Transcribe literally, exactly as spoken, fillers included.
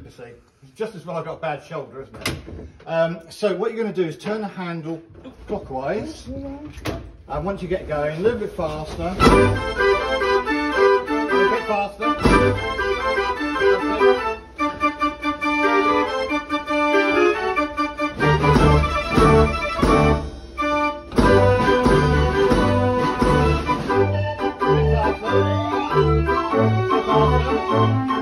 You see, it's just as well I've got a bad shoulder, isn't it? Um, so what you're going to do is turn the handle clockwise, and once you get going, a little bit faster, a bit faster. That's it.